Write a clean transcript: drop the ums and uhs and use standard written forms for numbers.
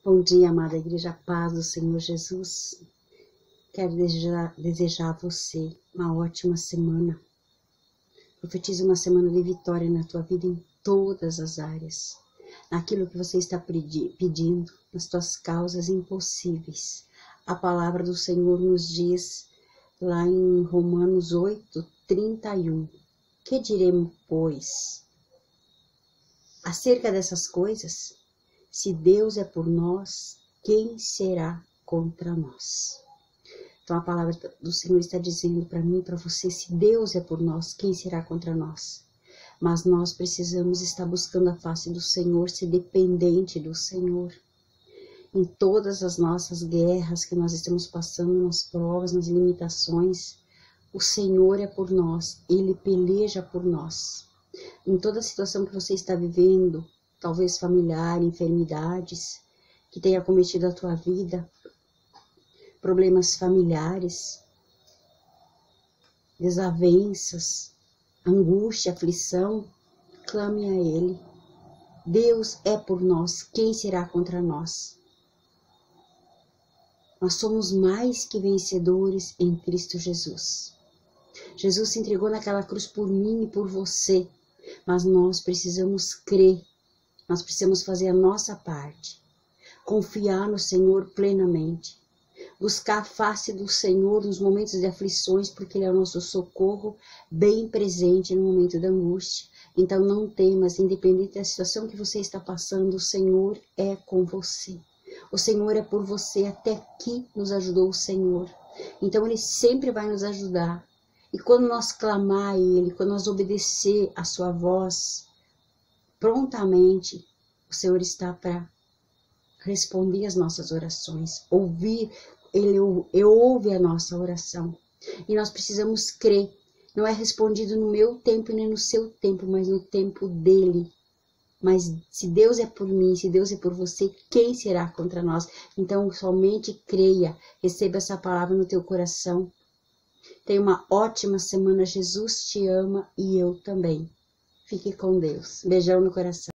Bom dia, amada Igreja, paz do Senhor Jesus. Quero desejar a você uma ótima semana. Profetizo uma semana de vitória na tua vida em todas as áreas. Naquilo que você está pedindo, nas tuas causas impossíveis. A palavra do Senhor nos diz lá em Romanos 8:31. Que diremos, pois, acerca dessas coisas? Se Deus é por nós, quem será contra nós? Então a palavra do Senhor está dizendo para mim e para você, se Deus é por nós, quem será contra nós? Mas nós precisamos estar buscando a face do Senhor, ser dependente do Senhor. Em todas as nossas guerras que nós estamos passando, nas provas, nas limitações, o Senhor é por nós, Ele peleja por nós. Em toda situação que você está vivendo, talvez familiar, enfermidades, que tenha cometido a tua vida, problemas familiares, desavenças, angústia, aflição, clame a Ele. Deus é por nós, quem será contra nós? Nós somos mais que vencedores em Cristo Jesus. Jesus se entregou naquela cruz por mim e por você, mas nós precisamos crer. Nós precisamos fazer a nossa parte, confiar no Senhor plenamente, buscar a face do Senhor nos momentos de aflições, porque Ele é o nosso socorro bem presente no momento da angústia. Então não temas, independente da situação que você está passando, o Senhor é com você. O Senhor é por você, até aqui nos ajudou o Senhor. Então Ele sempre vai nos ajudar. E quando nós clamar a Ele, quando nós obedecer a sua voz, prontamente, o Senhor está para responder as nossas orações, ouvir, Ele ouve a nossa oração. E nós precisamos crer, não é respondido no meu tempo nem no seu tempo, mas no tempo dEle. Mas se Deus é por mim, se Deus é por você, quem será contra nós? Então somente creia, receba essa palavra no teu coração. Tenha uma ótima semana, Jesus te ama e eu também. Fique com Deus. Beijão no coração.